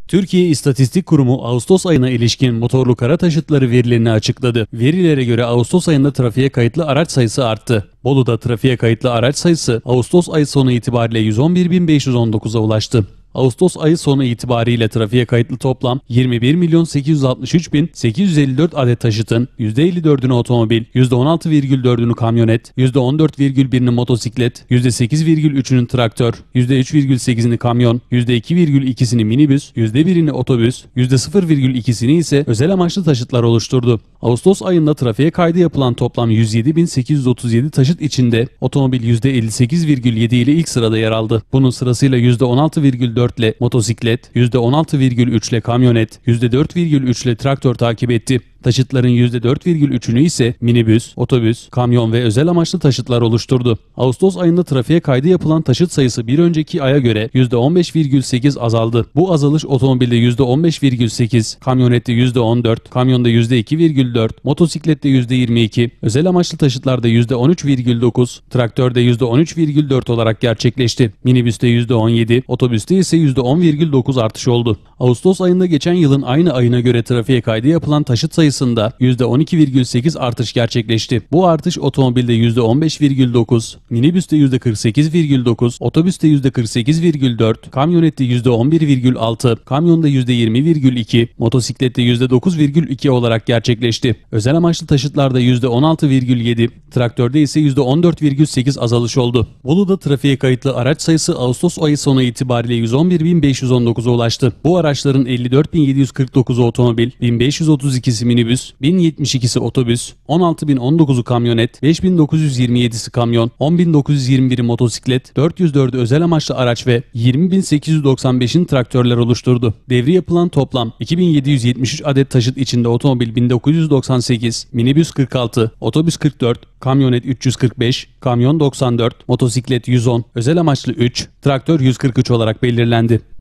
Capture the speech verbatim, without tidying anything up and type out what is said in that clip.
Türkiye İstatistik Kurumu Ağustos ayına ilişkin motorlu kara taşıtları verilerini açıkladı. Verilere göre Ağustos ayında trafiğe kayıtlı araç sayısı arttı. Bolu'da trafiğe kayıtlı araç sayısı Ağustos ayı sonu itibariyle yüz on bir bin beş yüz on dokuza ulaştı. Ağustos ayı sonu itibariyle trafiğe kayıtlı toplam yirmi bir milyon sekiz yüz altmış üç bin sekiz yüz elli dört adet taşıtın yüzde elli dördünü otomobil, yüzde on altı virgül dördünü kamyonet, yüzde on dört virgül birini motosiklet, yüzde sekiz virgül üçünü traktör, yüzde üç virgül sekizini kamyon, yüzde iki virgül ikisini minibüs, yüzde birini otobüs, yüzde sıfır virgül ikisini ise özel amaçlı taşıtlar oluşturdu. Ağustos ayında trafiğe kaydı yapılan toplam yüz yedi bin sekiz yüz otuz yedi taşıt içinde otomobil yüzde elli sekiz virgül yedi ile ilk sırada yer aldı. Bunun sırasıyla yüzde on altı virgül dört ile motosiklet, yüzde on altı virgül üç ile kamyonet, yüzde dört virgül üç ile traktör takip etti. Taşıtların yüzde dört virgül üçünü ise minibüs, otobüs, kamyon ve özel amaçlı taşıtlar oluşturdu. Ağustos ayında trafiğe kaydı yapılan taşıt sayısı bir önceki aya göre yüzde on beş virgül sekiz azaldı. Bu azalış otomobilde yüzde on beş virgül sekiz, kamyonette yüzde on dört, kamyonda yüzde iki virgül dört, motosiklette yüzde yirmi iki, özel amaçlı taşıtlarda yüzde on üç virgül dokuz, traktörde yüzde on üç virgül dört olarak gerçekleşti. Minibüste yüzde on yedi, otobüste ise yüzde on virgül dokuz artış oldu. Ağustos ayında geçen yılın aynı ayına göre trafiğe kaydı yapılan taşıt sayısı sayısında yüzde on iki virgül sekiz artış gerçekleşti. Bu artış otomobilde yüzde on beş virgül dokuz, minibüste yüzde kırk sekiz virgül dokuz, otobüste yüzde kırk sekiz virgül dört, kamyonette yüzde on bir virgül altı, kamyonda yüzde yirmi virgül iki, motosiklette yüzde dokuz virgül iki olarak gerçekleşti. Özel amaçlı taşıtlarda yüzde on altı virgül yedi, traktörde ise yüzde on dört virgül sekiz azalış oldu. Bolu'da trafiğe kayıtlı araç sayısı Ağustos ayı sonu itibariyle yüz on bir bin beş yüz on dokuza ulaştı. Bu araçların elli dört bin yedi yüz kırk dokuzu otomobil, bin beş yüz otuz ikisi minibüs, bin yetmiş ikisi otobüs, on altı bin on dokuzu kamyonet, beş bin dokuz yüz yirmi yedisi kamyon, on bin dokuz yüz yirmi biri motosiklet, dört yüz dördü özel amaçlı araç ve yirmi bin sekiz yüz doksan beşini traktörler oluşturdu. Devri yapılan toplam iki bin yedi yüz yetmiş üç adet taşıt içinde otomobil bin dokuz yüz doksan sekiz, minibüs kırk altı, otobüs kırk dört, kamyonet üç yüz kırk beş, kamyon doksan dört, motosiklet yüz on, özel amaçlı üç, traktör yüz kırk üç olarak belirlendi.